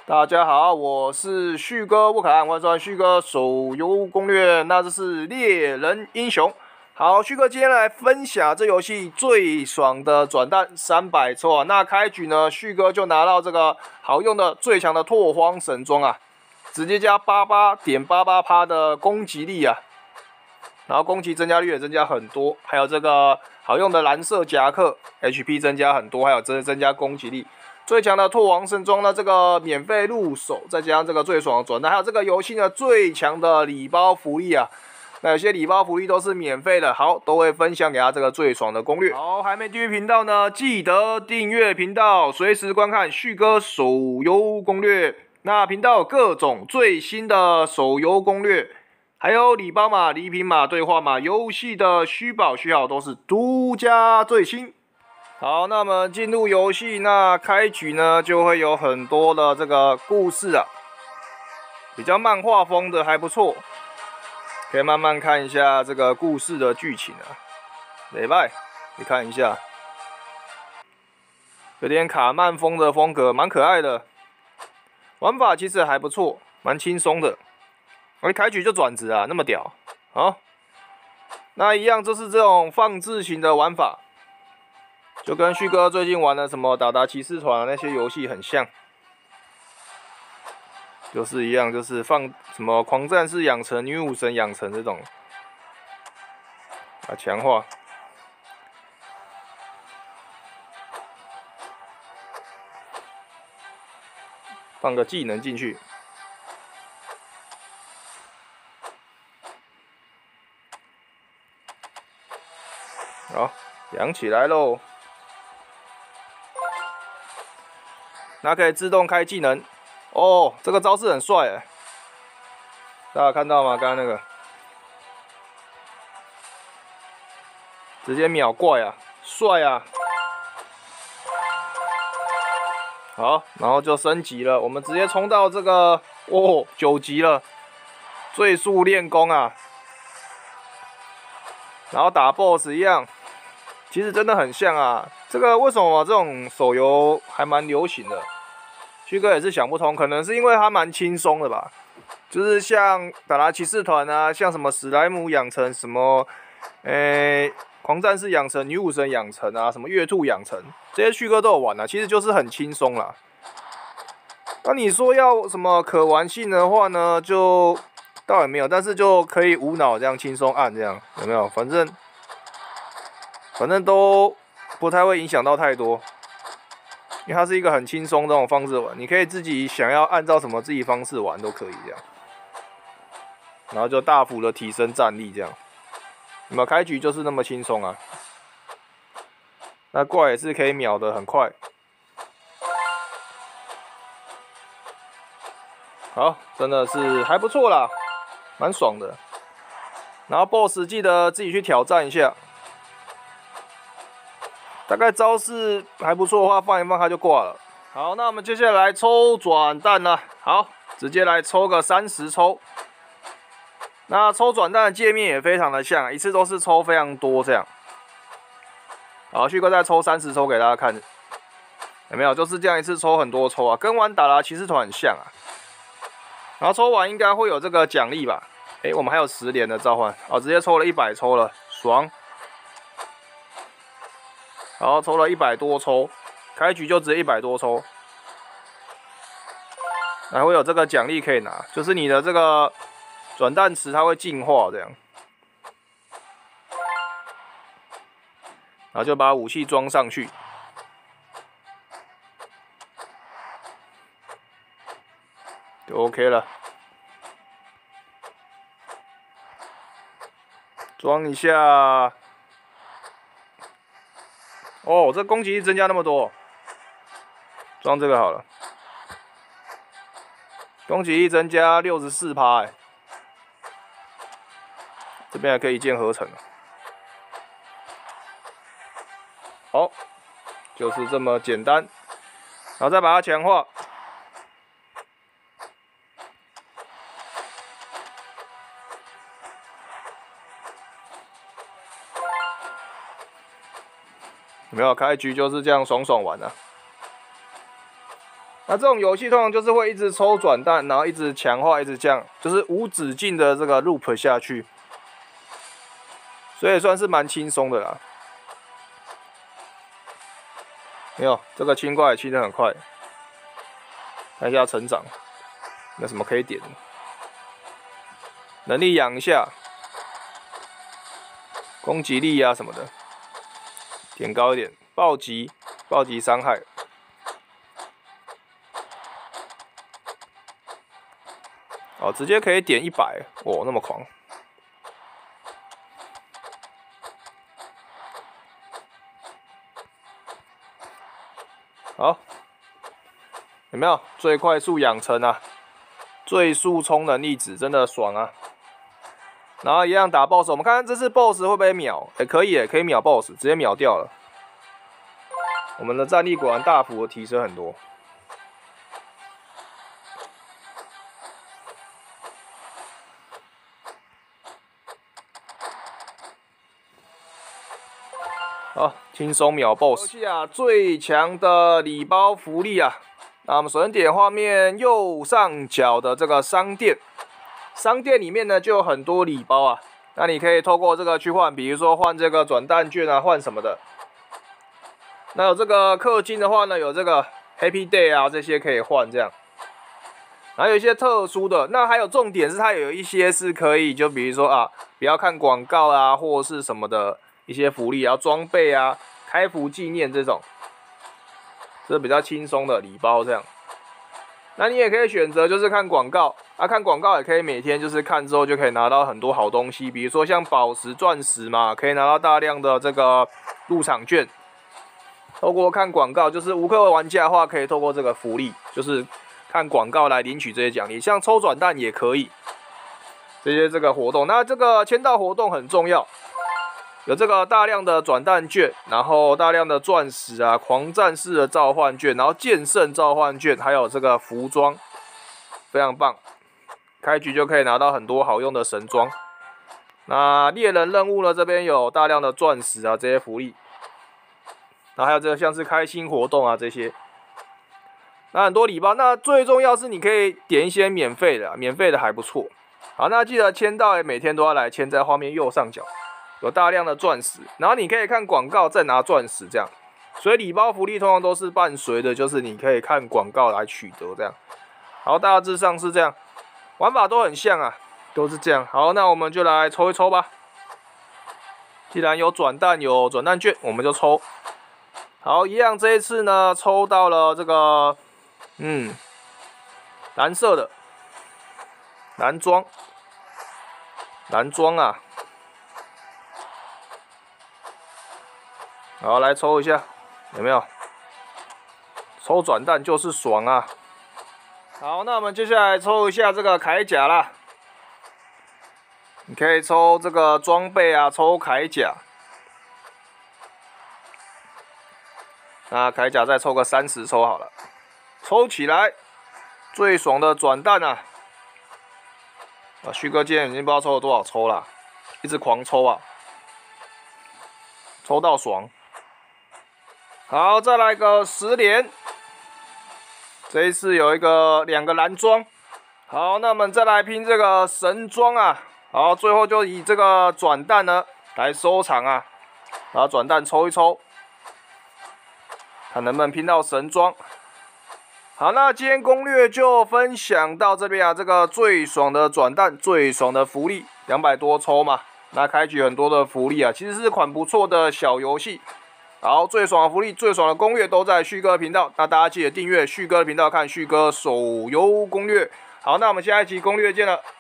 大家好，我是旭哥不可爱，欢迎收看旭哥手游攻略。那这是猎人英雄。好，旭哥今天来分享这游戏最爽的转蛋300抽啊。那开局呢，旭哥就拿到这个好用的最强的拓荒神装啊，直接加88.88%的攻击力啊，然后攻击增加率也增加很多，还有这个好用的蓝色夹克 ，HP 增加很多，还有增加攻击力。最强的拓荒神装呢，这个免费入手，再加上这个最爽的转蛋，还有这个游戏呢最强的礼包福利啊。那有些礼包福利都是免费的，好，都会分享给他这个最爽的攻略。好，还没订阅频道呢，记得订阅频道，随时观看旭哥手游攻略。那频道有各种最新的手游攻略，还有礼包码、礼品码、兑换码、游戏的虚宝序号都是独家最新。好，那么进入游戏，那开局呢就会有很多的这个故事啊，比较漫画风的还不错，可以慢慢看一下这个故事的剧情啊。礼拜，你看一下，有点卡漫风的风格，蛮可爱的，玩法其实还不错，蛮轻松的。开局就转职啊，那么屌，好，那一样就是这种放置型的玩法。就跟旭哥最近玩的什么达骑士团那些游戏很像，就是一样，就是放什么狂战士养成、女武神养成这种啊强化。放个技能进去，好，养起来喽。那可以自动开技能哦，这个招式很帅哎，大家看到吗？刚刚那个直接秒怪啊，帅啊！好，然后就升级了，我们直接冲到这个9级了，最速练功啊，然后打 BOSS 一样，其实真的很像啊。这个为什么这种手游还蛮流行的？旭哥也是想不通，可能是因为它蛮轻松的吧。就是像达骑士团啊，像什么史莱姆养成，什么狂战士养成、女武神养成啊，什么月兔养成，这些旭哥都有玩啊，其实就是很轻松啦。那你说要什么可玩性的话呢，就倒也没有，但是就可以无脑这样轻松按这样，有没有？反正都不太会影响到太多。因为它是一个很轻松这种方式玩，你可以自己想要按照什么自己方式玩都可以这样，然后就大幅的提升战力这样。有没有开局就是那么轻松啊？那怪也是可以秒的很快。好，真的是还不错啦，蛮爽的。然后 BOSS 记得自己去挑战一下。大概招式还不错的话，放一放它就挂了。好，那我们接下来抽转蛋了。好，直接来抽个30抽。那抽转蛋的界面也非常的像，一次都是抽非常多这样。好，旭哥再抽30抽给大家看，有没有？就是这样一次抽很多抽啊，跟玩达骑士团很像啊。然后抽完应该会有这个奖励吧？我们还有10连的召唤，好，直接抽了100抽了，爽。然后抽了100多抽，开局就直接100多抽，还会有这个奖励可以拿，就是你的这个转蛋池它会进化这样，然后就把武器装上去，就 OK 了。装一下。哦，这攻击力增加那么多，装这个好了。攻击力增加64%，这边还可以一键合成。好，就是这么简单，然后再把它强化。有没有开局就是这样爽爽玩啊？ 那这种游戏通常就是会一直抽转蛋，然后一直强化，一直这样，就是无止境的这个 loop 下去，所以算是蛮轻松的啦。没有，这个清怪也清得很快。看一下成长，有什么可以点？能力养一下，攻击力啊什么的，点高一点。暴击伤害。哦，直接可以点100，哦，那么狂。好，有没有最快速养成啊？最速充能力值真的爽啊！然后一样打 BOSS， 我们看看这次 BOSS 会不会秒？可以可以秒 BOSS， 直接秒掉了。我们的战力果然大幅的提升很多。好，轻松秒 BOSS。游戏啊，最强的礼包福利啊！那我们首先点画面右上角的这个商店，商店里面呢就有很多礼包啊。那你可以透过这个去换，比如说换这个转蛋券啊，换什么的。那有这个氪金的话呢，有这个 Happy Day 啊，这些可以换这样。还有一些特殊的，那还有重点是它有一些是可以，就比如说啊，不要看广告啊，或是什么的一些福利啊，装备啊，开服纪念这种，这是比较轻松的礼包这样。那你也可以选择就是看广告啊，看广告也可以每天就是看之后就可以拿到很多好东西，比如说像宝石、钻石嘛，可以拿到大量的这个入场券。透过看广告，就是无氪玩家的话，可以透过这个福利，就是看广告来领取这些奖励，像抽转蛋也可以。这些这个活动，那这个签到活动很重要，有这个大量的转蛋券，然后大量的钻石啊、狂战士的召唤券，然后剑圣召唤券，还有这个服装，非常棒。开局就可以拿到很多好用的神装。那猎人任务呢，这边有大量的钻石啊这些福利。然后还有这个像是开心活动啊这些，那很多礼包。那最重要是你可以点一些免费的，免费的还不错。好，那记得签到每天都要来签，在画面右上角有大量的钻石，然后你可以看广告再拿钻石这样。所以礼包福利通常都是伴随的，就是你可以看广告来取得这样。好，大致上是这样，玩法都很像啊，都是这样。好，那我们就来抽一抽吧。既然有转蛋券，我们就抽。好，一样，这一次呢，抽到了这个，蓝色的蓝装啊。好，来抽一下，有没有？抽转蛋就是爽啊！好，那我们接下来抽一下这个铠甲啦。你可以抽这个装备啊，抽铠甲。那铠甲再抽个30抽好了，抽起来最爽的转蛋啊！旭哥今天已经不知道抽了多少抽了，一直狂抽啊，抽到爽。好，再来个10连，这一次有2个蓝装。好，那我们再来拼这个神装啊！好，最后就以这个转蛋呢来收场啊！然后转蛋抽一抽。看能不能拼到神装。好，那今天攻略就分享到这边啊。这个最爽的转蛋，最爽的福利，200多抽嘛。那开局很多的福利啊，其实是款不错的小游戏。好，最爽的福利，最爽的攻略都在旭哥的频道。那大家记得订阅旭哥的频道，看旭哥手游攻略。好，那我们下一期攻略见了。